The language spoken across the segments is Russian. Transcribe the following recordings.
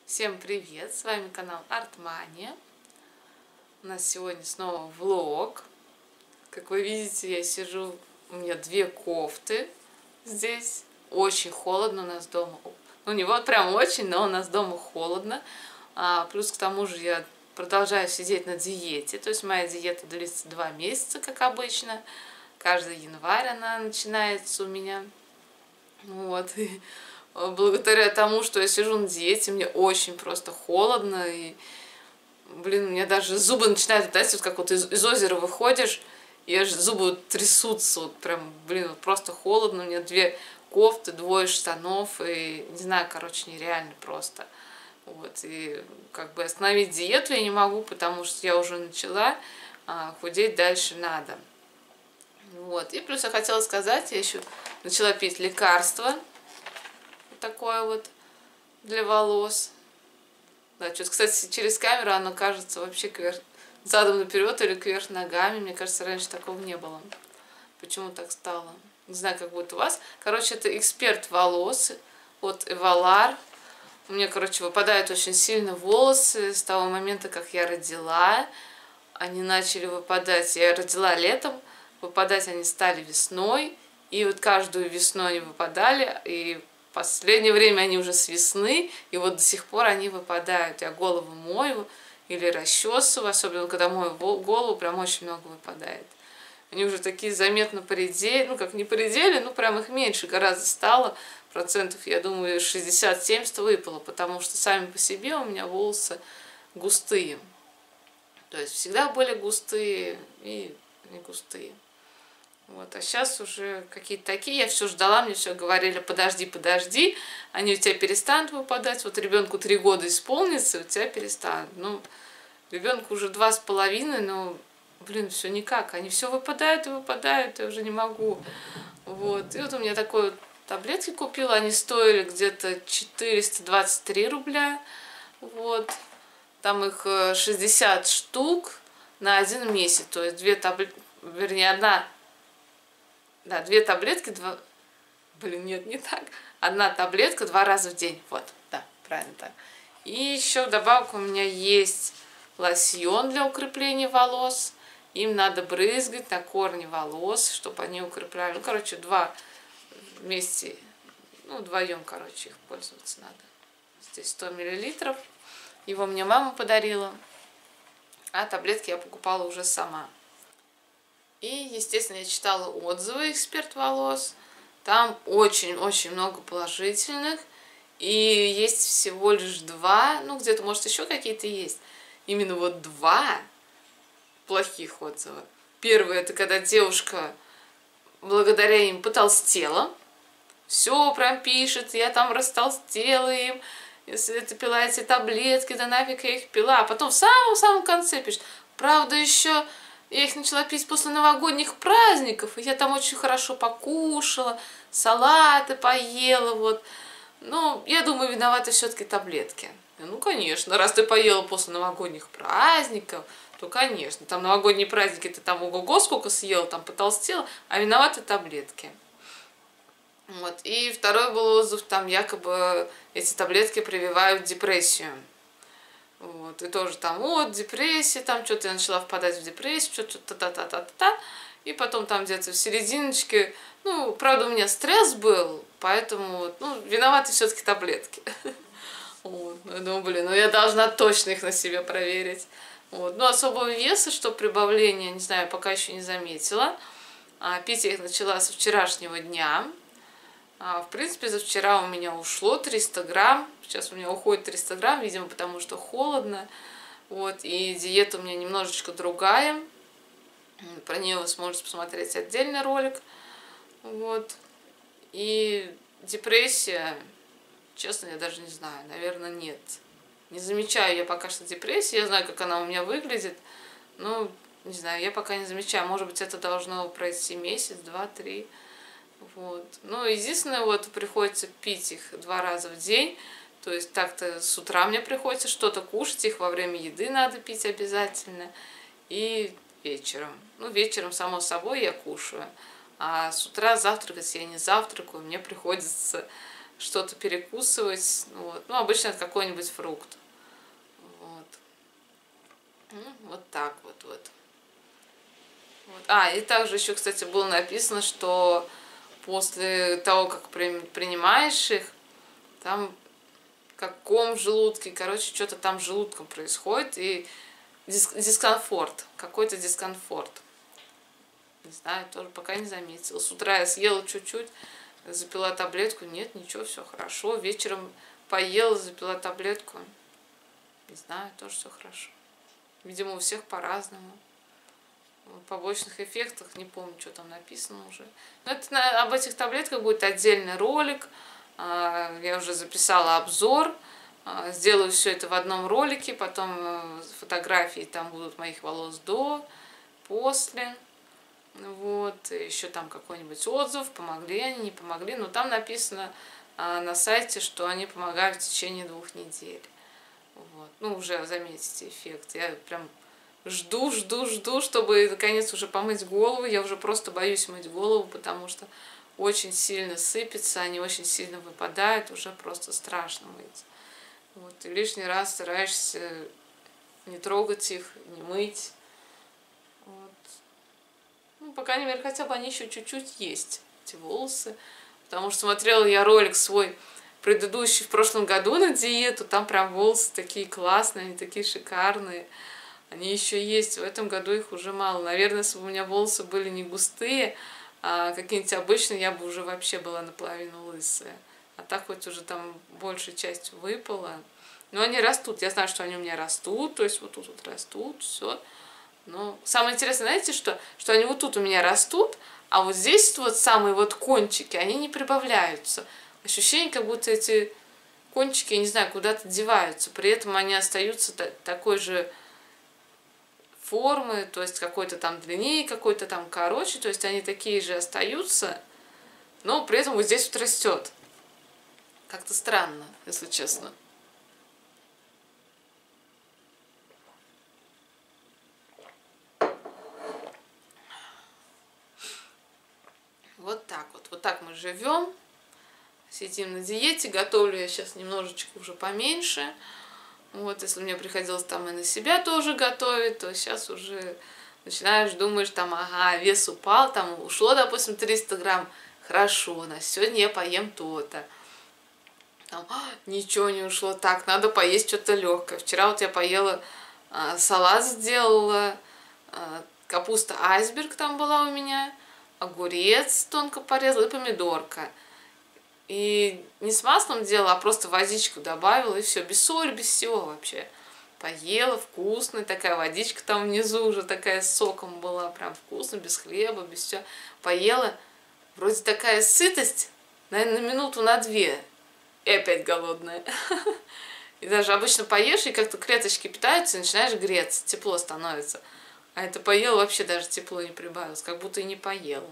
Всем привет! С вами канал Артмания. У нас сегодня снова влог. Как вы видите, я сижу, у меня две кофты здесь. Очень холодно у нас дома. Ну не вот прям очень, но у нас дома холодно. Плюс к тому же я продолжаю сидеть на диете. То есть моя диета длится 2 месяца, как обычно. Каждый январь она начинается у меня. Вот. И благодаря тому, что я сижу на диете, мне очень просто холодно. И, блин, у меня даже зубы начинают летать, вот как вот из озера выходишь, и аж зубы трясутся. Вот прям, блин, вот просто холодно. У меня 2 кофты, 2 штанов. И не знаю, короче, нереально просто. Вот. И как бы остановить диету я не могу, потому что я уже начала, худеть дальше надо. Вот. И плюс я хотела сказать, я еще начала пить лекарство. Такое вот для волос. Да, что-то, кстати, через камеру оно кажется вообще задом наперед или кверх ногами. Мне кажется, раньше такого не было. Почему так стало? Не знаю, как будет у вас. Короче, это эксперт волос от Эвалар. У меня, короче, выпадают очень сильно волосы с того момента, как я родила. Они начали выпадать. Я родила летом, выпадать они стали весной. И вот каждую весну они выпадали. И в последнее время они уже с весны. И вот до сих пор они выпадают. Я голову мою или расчесываю. Особенно, когда мою голову, прям очень много выпадает. Они уже такие заметно поредели. Ну, как не поредели, ну, прям их меньше гораздо стало. Процентов, я думаю, 60-70 выпало. Потому что сами по себе у меня волосы густые. То есть всегда были густые и не густые. Вот, а сейчас уже какие-то такие, я все ждала, мне все говорили, подожди, подожди, они у тебя перестанут выпадать, вот ребенку 3 года исполнится, у тебя перестанут. Ну, ребенку уже 2,5, но, блин, все никак, они все выпадают и выпадают, я уже не могу. Вот, и вот у меня такой вот таблетки купила, они стоили где-то 423 рубля, вот, там их 60 штук на 1 месяц, то есть 2 таблетки, вернее, одна. Да, 2 таблетки, 2... Блин, нет, не так. 1 таблетка 2 раза в день. Вот, да, правильно так. И еще вдобавок у меня есть лосьон для укрепления волос. Им надо брызгать на корни волос, чтобы они укрепляли. Ну, короче, 2 вместе, ну, вдвоем, короче, их пользоваться надо. Здесь 100 миллилитров. Его мне мама подарила. А таблетки я покупала уже сама. И, естественно, я читала отзывы «Эксперт волос». Там очень-очень много положительных. И есть всего лишь 2, ну где-то, может, еще какие-то есть. Именно вот 2 плохих отзыва. Первое, это когда девушка благодаря им потолстела. Все прям пишет, я там растолстела им. Если ты пила эти таблетки, да нафиг я их пила. А потом в самом-самом конце пишет. Правда, еще... Я их начала пить после новогодних праздников, и я там очень хорошо покушала, салаты поела, вот. Ну, я думаю, виноваты все-таки таблетки. Ну, конечно, раз ты поела после новогодних праздников, то, конечно, там новогодние праздники, ты там ого-го сколько съела, там потолстела, а виноваты таблетки. Вот. И второй был отзыв, там якобы эти таблетки прививают депрессию. Вот, и тоже там, вот, депрессия, там что-то я начала впадать в депрессию, что-то та-та-та-та-та. И потом там где-то в серединочке, ну, правда, у меня стресс был, поэтому, ну, виноваты все-таки таблетки. Вот, я думаю, блин, ну я должна точно их на себе проверить. Вот, ну, особого веса, что прибавление, не знаю, пока еще не заметила. Пить я их начала со вчерашнего дня. В принципе, за вчера у меня ушло 300 грамм. Сейчас у меня уходит 300 грамм, видимо, потому что холодно. Вот, и диета у меня немножечко другая. Про нее вы сможете посмотреть отдельный ролик. Вот. И депрессия, честно, я даже не знаю. Наверное, нет. Не замечаю я пока что депрессии. Я знаю, как она у меня выглядит. Но, не знаю, я пока не замечаю. Может быть, это должно пройти месяц, 2, 3. Вот. Ну, единственное, вот приходится пить их 2 раза в день. То есть так-то с утра мне приходится что-то кушать, их во время еды надо пить обязательно. И вечером. Ну, вечером, само собой, я кушаю. А с утра завтракать я не завтракаю, мне приходится что-то перекусывать. Вот. Ну, обычно это какой-нибудь фрукт. Вот. Вот так вот. Вот. И также еще, кстати, было написано, что после того, как принимаешь их, там как ком в желудке, короче, что-то там с желудком происходит, и дискомфорт, какой-то дискомфорт. Не знаю, тоже пока не заметила. С утра я съела чуть-чуть, запила таблетку, нет, ничего, все хорошо. Вечером поела, запила таблетку, не знаю, тоже все хорошо. Видимо, у всех по-разному. Побочных эффектах, не помню, что там написано уже. Но это об этих таблетках будет отдельный ролик. Я уже записала обзор. Сделаю все это в одном ролике. Потом фотографии там будут моих волос до, после. Вот. Еще там какой-нибудь отзыв, помогли они, не помогли. Но там написано на сайте, что они помогают в течение 2 недель. Вот. Ну, уже заметите эффект. Я прям жду, чтобы наконец уже помыть голову. Я уже просто боюсь мыть голову, потому что очень сильно сыпется, они очень сильно выпадают, уже просто страшно мыть. Вот. И лишний раз стараешься не трогать их, не мыть. Вот. Ну, по крайней мере, хотя бы они еще чуть-чуть есть, эти волосы. Потому что смотрела я ролик свой предыдущий в прошлом году на диету, там прям волосы такие классные, они такие шикарные. Они еще есть, в этом году их уже мало. Наверное, если бы у меня волосы были не густые, а какие-нибудь обычные, я бы уже вообще была наполовину лысая. А так хоть уже там большая часть выпала. Но они растут, я знаю, что они у меня растут, то есть вот тут вот растут, все. Но самое интересное, знаете, что они вот тут у меня растут, а вот здесь вот самые вот кончики, они не прибавляются. Ощущение, как будто эти кончики, я не знаю, куда-то деваются. При этом они остаются такой же формы, то есть какой-то там длиннее, какой-то там короче, то есть они такие же остаются, но при этом вот здесь вот растет. Как-то странно, если честно. Вот так вот. Вот так мы живем. Сидим на диете. Готовлю я сейчас немножечко уже поменьше. Вот, если мне приходилось там и на себя тоже готовить, то сейчас уже начинаешь, думаешь, там, ага, вес упал, там ушло, допустим, 300 грамм, хорошо, на сегодня я поем то-то. Там, ничего не ушло, так, надо поесть что-то легкое. Вчера вот я поела, салат сделала, капуста айсберг там была у меня, огурец тонко порезала и помидорка. И не с маслом делала, а просто водичку добавила, и все, без соли, без всего вообще. Поела, вкусная такая водичка там внизу уже такая с соком была, прям вкусно, без хлеба, без всего. Поела, вроде такая сытость, наверное, на минуту, на 2, и опять голодная. И даже обычно поешь, и как-то клеточки питаются, и начинаешь греться, тепло становится. А это поела, вообще даже тепло не прибавилось, как будто и не поела.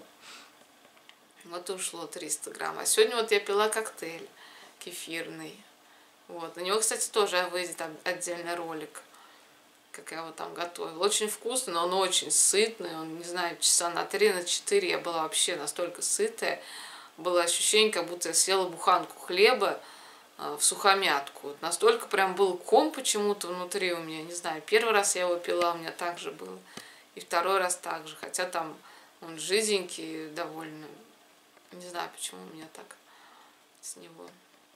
Вот ушло 300 грамм. А сегодня вот я пила коктейль кефирный. Вот. На него, кстати, тоже выйдет отдельный ролик, как я его там готовила. Очень вкусный, но он очень сытный. Он, не знаю, часа на 3, на 4 я была вообще настолько сытая. Было ощущение, как будто я съела буханку хлеба в сухомятку. Вот настолько прям был ком почему-то внутри у меня. Не знаю, первый раз я его пила, у меня так же было. И второй раз так же. Хотя там он жиденький довольно. Не знаю, почему у меня так с него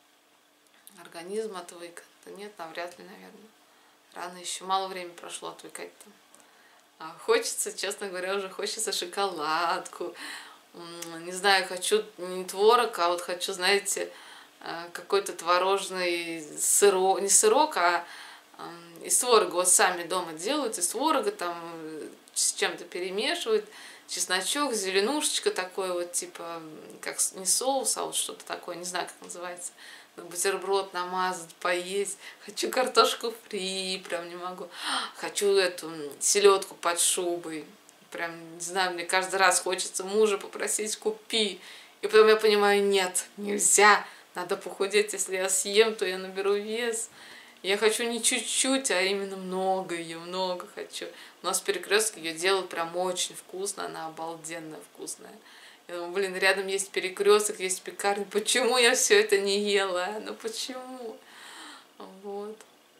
организм отвык. Да нет, навряд ли, наверное. Рано еще, мало времени прошло отвыкать-то. Хочется, честно говоря, уже хочется шоколадку. Не знаю, хочу не творог, а вот хочу, знаете, какой-то творожный сырок, не сырок, а из творога вот сами дома делают, из творога там с чем-то перемешивают. Чесночок, зеленушечка такой вот, типа, как не соус, а вот что-то такое, не знаю, как называется. Бутерброд намазать, поесть. Хочу картошку фри, прям не могу. Хочу эту селедку под шубой. Прям, не знаю, мне каждый раз хочется мужа попросить, купи. И потом я понимаю, нет, нельзя, надо похудеть, если я съем, то я наберу вес. Я хочу не чуть-чуть, а именно много ее, много хочу. У нас в Перекрестке ее делают прям очень вкусно, она обалденно вкусная. Я думаю, блин, рядом есть перекресток, есть пекарня. Почему я все это не ела? Ну почему? Вот.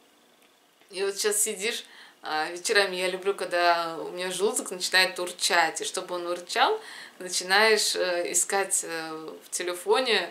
И вот сейчас сидишь, вечерами я люблю, когда у меня желудок начинает урчать. И чтобы он урчал, начинаешь искать в телефоне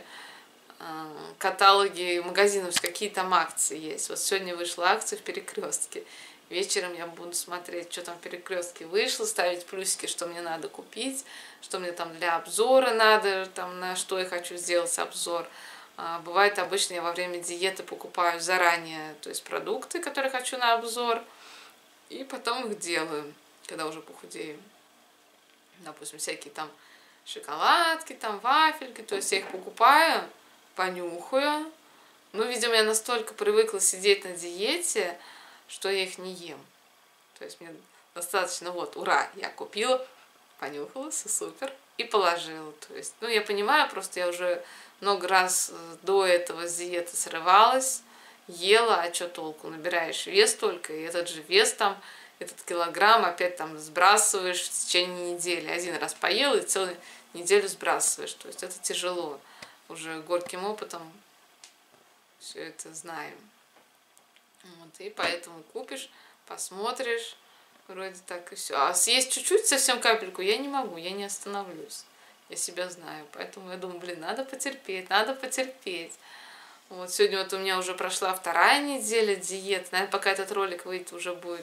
каталоги магазинов, какие там акции есть. Вот сегодня вышла акция в Перекрестке. Вечером я буду смотреть, что там в Перекрестке вышло, ставить плюсики, что мне надо купить, что мне там для обзора надо, там, на что я хочу сделать обзор. Бывает, обычно я во время диеты покупаю заранее, то есть продукты, которые хочу на обзор, и потом их делаю, когда уже похудею. Допустим, всякие там шоколадки, там вафельки, то есть я их покупаю, понюхаю. Ну, видимо, я настолько привыкла сидеть на диете, что я их не ем. То есть мне достаточно, вот, ура, я купила, понюхала, все супер, и положила. То есть, ну, я понимаю, просто я уже много раз до этого с диеты срывалась, ела, а что толку? Набираешь вес только, и этот же вес там, этот килограмм опять там сбрасываешь в течение недели. Один раз поел и целую неделю сбрасываешь. То есть это тяжело. Уже горьким опытом все это знаем. Вот, и поэтому купишь, посмотришь, вроде так и все. А съесть чуть-чуть, совсем капельку, я не могу, я не остановлюсь. Я себя знаю. Поэтому я думаю, блин, надо потерпеть, надо потерпеть. Вот, сегодня вот у меня уже прошла 2-я неделя диеты. Наверное, пока этот ролик выйдет, уже будет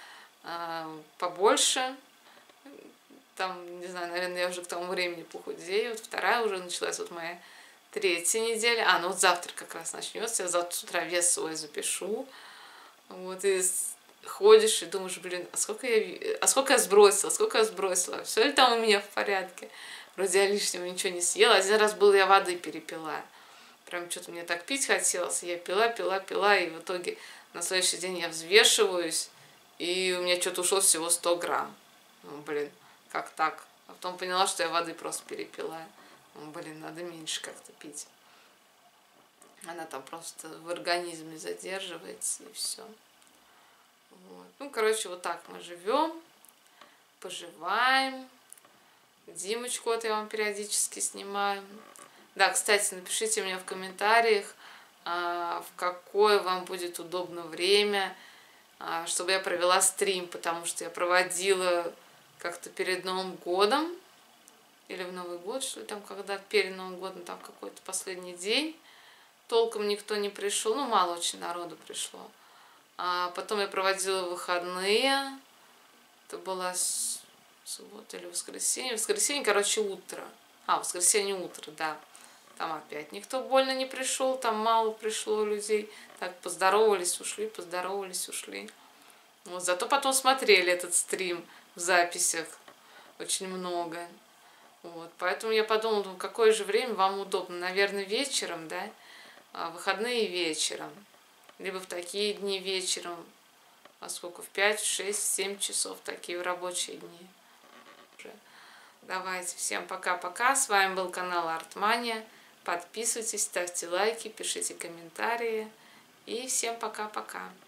побольше. Там, не знаю, наверное, я уже к тому времени похудею. Вот 2-я уже началась, вот моя 3-я неделя. Ну вот завтра как раз начнется. Я завтра с утра вес свой запишу. Вот, и ходишь и думаешь, блин, а сколько я сбросила, все ли там у меня в порядке? Вроде я лишнего ничего не съела. Один раз был, я воды перепила. Прям что-то мне так пить хотелось. Я пила, и в итоге на следующий день я взвешиваюсь, и у меня что-то ушло всего 100 грамм. Ну, блин, как так? А потом поняла, что я воды просто перепила. Ну, блин, надо меньше как-то пить. Она там просто в организме задерживается, и все. Вот. Ну, короче, вот так мы живем, поживаем. Димочку вот я вам периодически снимаю. Да, кстати, напишите мне в комментариях, в какое вам будет удобно время, чтобы я провела стрим, потому что я проводила как-то перед Новым годом, или в Новый год, что ли, там, когда перед Новым годом, там какой-то последний день, толком никто не пришел, ну, мало очень народу пришло. А потом я проводила выходные, это была суббота или воскресенье. Воскресенье, короче, утро. Воскресенье утро, да. Там опять никто больно не пришел, там мало пришло людей. Так, поздоровались, ушли, поздоровались, ушли. Вот, зато потом смотрели этот стрим в записях очень много. Вот, поэтому я подумала, думаю, какое же время вам удобно. Наверное, вечером, да? Выходные вечером. Либо в такие дни вечером. А сколько? В 5, 6, 7 часов. Такие рабочие дни. Давайте, всем пока-пока. С вами был канал Артмания. Подписывайтесь, ставьте лайки, пишите комментарии. И всем пока-пока.